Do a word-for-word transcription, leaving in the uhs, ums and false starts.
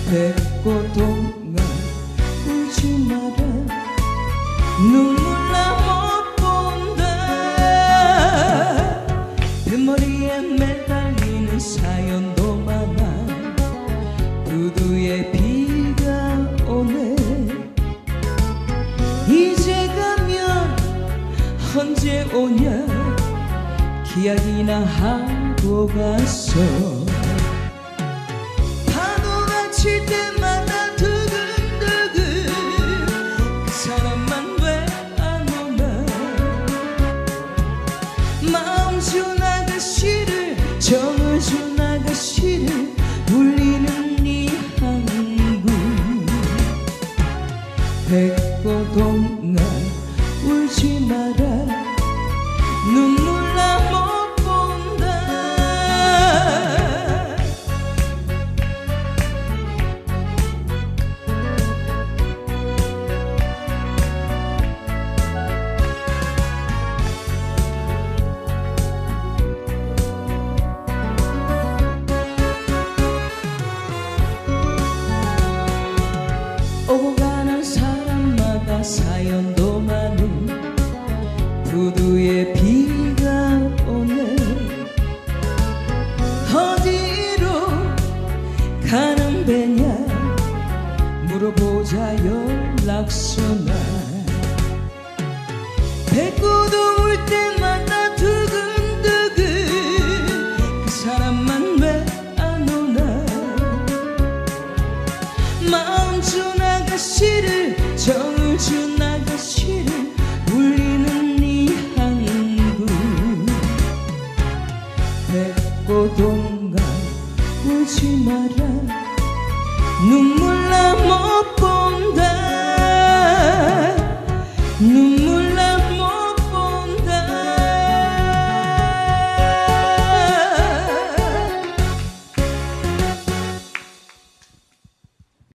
백고동아 울지 마라 눈물 나 못 본다 뱃머리에 매달리는 사연도 많아 부두에 비가 오네 이제 가면 언제 오냐 기약이나 하고 갔어 파도가 칠 때마다 두근두근 그 사람만 왜 안 오나 마음 준 아가씨를 정을 준 아가씨를 울리는 이 한국 백고동아 울지 마라 눈물 나 못 본다 오고 가는 사람마다 사연도 많은 부두에 비가 오네 어디로 가는 배냐 물어보자 연락처나 백고동 울 때마다 두근두근 그 사람만 왜 안 오나 마음 준 아가씨를 정을 준 아가씨를 울리는 이 한국 백고동아 울지 마라 눈물 나 못 본다